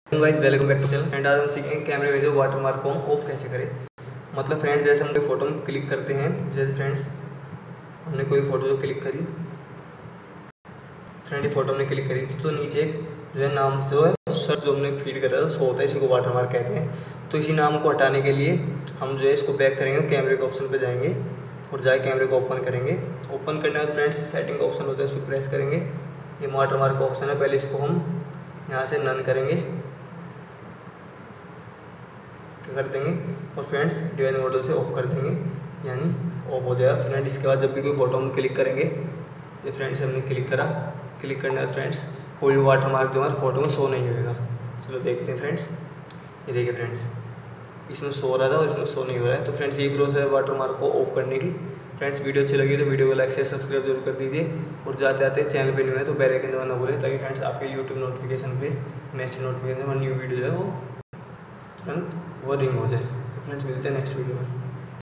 Guys welcome back to channel. And आज हम सीखेंगे कैमरे में जो वाटर मार्क को हम ऑफ कैसे करें। मतलब फ्रेंड्स, जैसे हम कोई फोटो में क्लिक करते हैं, जैसे फ्रेंड्स हमने कोई फोटो जो क्लिक करी, फ्रेंड ये फोटो हमने क्लिक करी थी, तो नीचे जो है नाम से सर्च जो हमने फीड करा है सो होता है, इसी को वाटर मार्क कहते हैं। तो इसी नाम को हटाने के लिए हम जो है इसको बैक करेंगे, कैमरे के ऑप्शन पर जाएंगे और जाए कैमरे को ओपन करेंगे। ओपन करने के बाद फ्रेंड्स सेटिंग का ऑप्शन होता है, इस पर प्रेस करेंगे। ये वाटर मार्क का ऑप्शन है, पहले इसको हम यहाँ से नन करेंगे कर देंगे और फ्रेंड्स डिवाइन मॉडल से ऑफ कर देंगे, यानी ऑफ हो जाएगा। फ्रेंड इसके बाद जब भी कोई फोटो हम क्लिक करेंगे, ये फ्रेंड्स हमने क्लिक करा, क्लिक करने बाद फ्रेंड्स कोई भी वाटर मार्क जो हमारे फोटो में शो नहीं होगा। चलो देखते हैं फ्रेंड्स, ये देखिए फ्रेंड्स इसमें शो हो रहा था और इसमें शो नहीं हो रहा है। तो फ्रेंड्स यही प्रोसेस है वाटर मार्क को ऑफ करने की। फ्रेंड्स वीडियो अच्छी लगी तो वीडियो को लाइक शेयर सब्सक्राइब जरूर कर दीजिए और जाते आते चैनल पे न्यू है तो बेल आइकन दबाना ना भूलें, ताकि फ्रेंड्स आपके यूट्यूब नोटिफिकेशन पे मैसेज नोटिफिकेशन में न्यू वीडियो है वो तुरंत वो रिंग हो जाए। तो फ्रेंड्स मिलते हैं नेक्स्ट वीडियो में।